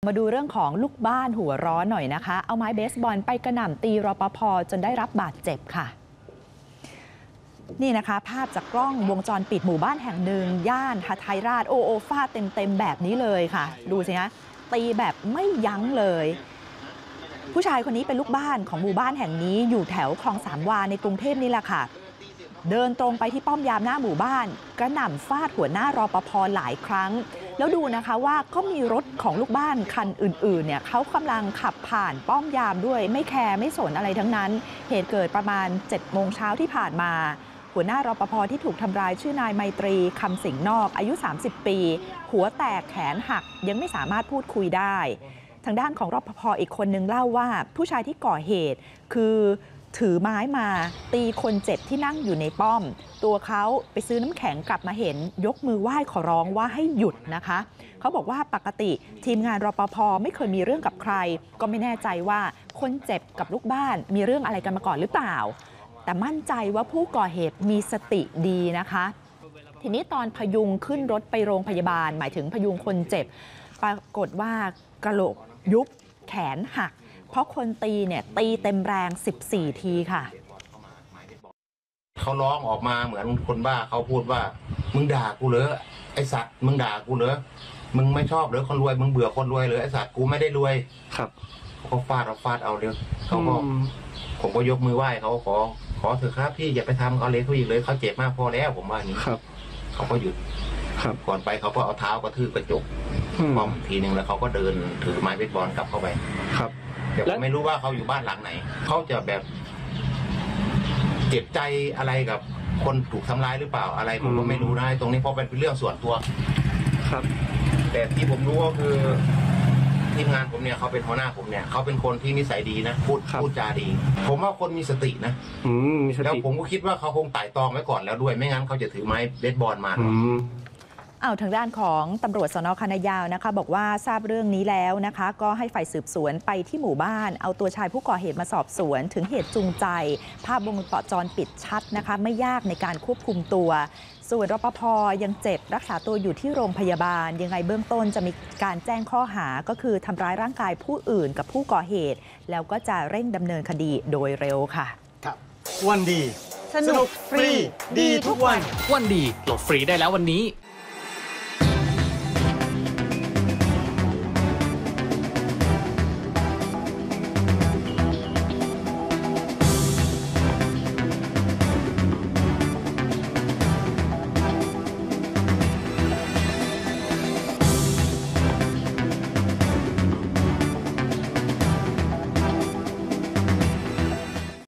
มาดูเรื่องของลูกบ้านหัวร้อนหน่อยนะคะเอาไม้เบสบอลไปกระหน่ำตีรปภ.จนได้รับบาดเจ็บค่ะนี่นะคะภาพจากกล้องวงจรปิดหมู่บ้านแห่งหนึ่งย่านหทัยราชโอฟาดเต็มแบบนี้เลยค่ะดูสิฮะตีแบบไม่ยั้งเลยผู้ชายคนนี้เป็นลูกบ้านของหมู่บ้านแห่งนี้อยู่แถวคลองสามวาในกรุงเทพนี่แหละค่ะเดินตรงไปที่ป้อมยามหน้าหมู่บ้านกระหน่ำฟาดหัวหน้ารปภ.หลายครั้งแล้วดูนะคะว่าก็มีรถของลูกบ้านคันอื่นๆเนี่ยเขากำลังขับผ่านป้อมยามด้วยไม่แคร์ไม่สนอะไรทั้งนั้นเหตุเกิดประมาณ 7 โมงเช้าที่ผ่านมาหัวหน้ารปภ.ที่ถูกทำร้ายชื่อนายไมตรีคำสิงห์นอกอายุ30 ปีหัวแตกแขนหักยังไม่สามารถพูดคุยได้ทางด้านของรปภ.อีกคนนึงเล่าว่าผู้ชายที่ก่อเหตุคือถือไม้มาตีคนเจ็บที่นั่งอยู่ในป้อมตัวเขาไปซื้อน้ำแข็งกลับมาเห็นยกมือไหว้ขอร้องว่าให้หยุดนะคะเขาบอกว่าปกติทีมงานรปภ.ไม่เคยมีเรื่องกับใครก็ไม่แน่ใจว่าคนเจ็บกับลูกบ้านมีเรื่องอะไรกันมาก่อนหรือเปล่าแต่มั่นใจว่าผู้ก่อเหตุมีสติดีนะคะทีนี้ตอนพยุงขึ้นรถไปโรงพยาบาลหมายถึงพยุงคนเจ็บปรากฏว่ากระโหลกยุบแขนหักเพราะคนตีเนี่ยตีเต็มแรง14 ทีค่ะเขาร้องออกมาเหมือนคนบ้าเขาพูดว่ามึงด่ากูเหรอไอสัตว์มึงด่ากูเหรอมึงไม่ชอบเหรอคนรวยมึงเบื่อคนรวยเหรอไอสัตว์กูไม่ได้รวยครับเขาฟาดเอาเดี๋ยวเขาก็ผมก็ยกมือไหว้เขาขอเถอะครับพี่อย่าไปทำเอาเลยเขาอีกเลยเขาเจ็บมากพอแล้วผมว่าอย่างนี้ครับเขาก็หยุดครับก่อนไปเขาก็เอาเท้ากระทืบกระจกป้อมทีนึงแล้วเขาก็เดินถือไม้เบสบอลกลับเข้าไปครับแต่ผมไม่รู้ว่าเขาอยู่บ้านหลังไหนเขาจะแบบเจ็บใจอะไรกับคนถูกทำร้ายหรือเปล่าอะไรผมก็ไม่รู้นะตรงนี้เพราะเป็นเรื่องส่วนตัวครับแต่ที่ผมรู้ก็คือทีมงานผมเนี่ยเขาเป็นหัวหน้าผมเนี่ยเขาเป็นคนที่นิสัยดีนะพูดจาดีผมว่าคนมีสตินะแล้วผมก็คิดว่าเขาคงไต่ตองไว้ก่อนแล้วด้วยไม่งั้นเขาจะถือไม้เบสบอลมาทางด้านของตำรวจสน.คณะยาวนะคะบอกว่าทราบเรื่องนี้แล้วนะคะก็ให้ฝ่ายสืบสวนไปที่หมู่บ้านเอาตัวชายผู้ก่อเหตุมาสอบสวนถึงเหตุจูงใจภาพวงจรปิดชัดนะคะไม่ยากในการควบคุมตัวส่วนรปภ.ยังเจ็บรักษาตัวอยู่ที่โรงพยาบาลยังไงเบื้องต้นจะมีการแจ้งข้อหาก็คือทำร้ายร่างกายผู้อื่นกับผู้ก่อเหตุแล้วก็จะเร่งดำเนินคดีโดยเร็วค่ะครับวันดีสนุกฟรีดีทุกวันวันดีโหลดฟรีได้แล้ววันนี้